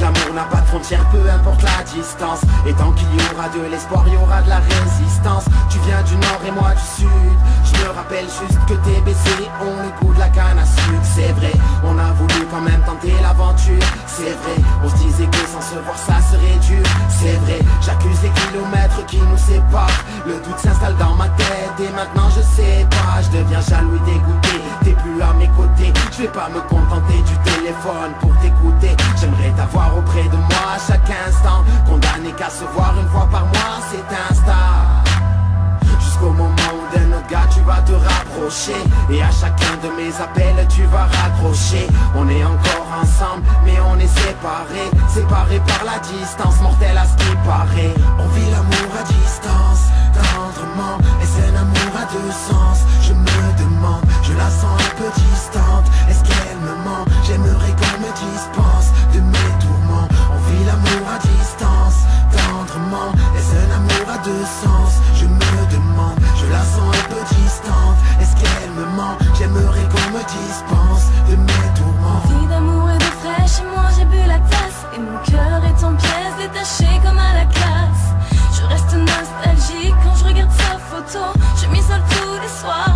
L'amour n'a pas de frontières, peu importe la distance. Et tant qu'il y aura de l'espoir, il y aura de la résistance. Tu viens du nord et moi du sud. Je me rappelle juste que tes baisers ont le goût de la canne à sucre. C'est vrai, on a voulu quand même tenter l'aventure. C'est vrai, on se disait que sans se voir ça serait dur. C'est vrai, j'accuse les kilomètres qui nous séparent. Le doute s'installe dans ma tête et maintenant je sais pas. Je deviens jaloux et dégoûté, t'es plus à mes côtés. Je vais pas me contenter du téléphone pour t'écouter. J'aimerais t'avoir auprès de moi à chaque instant. Condamné qu'à se voir une fois par mois, c'est Insta. Jusqu'au moment où d'un autre gars tu vas te rapprocher. Et à chacun de mes appels tu vas raccrocher. On est encore ensemble mais on est séparés. Séparés par la distance, mortelle à ce qui paraît. On vit l'amour à distance, tendrement. Est-ce un amour à deux sens? Je me demande, je la sens un peu distante. Est-ce qu'elle me ment? J'aimerais qu'on me dispense de mes tourments. On vit l'amour à distance, tendrement. Est-ce un amour à deux sens? Je me demande, je la sens un peu distante. Est-ce qu'elle me ment? J'aimerais qu'on me dispense de mes tourments. Vie d'amour et de frais, chez moi j'ai bu la tasse. Et mon cœur est en pièces, détaché comme à la classe. Je reste nostalgique quand je regarde sa photo. Je m'isole tous les soirs.